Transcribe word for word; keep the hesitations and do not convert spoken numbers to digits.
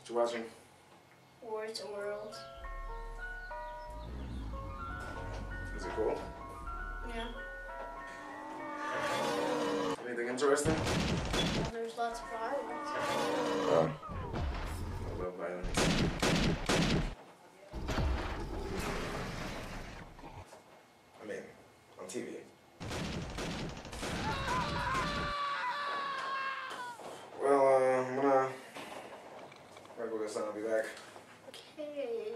you watching? War to World. Is it cool? Yeah. Anything interesting? Well, there's lots of violence. Oh. I love violence. I mean, on T V. Well, uh, I'm gonna, I'm gonna go get some. I'll be back. Okay.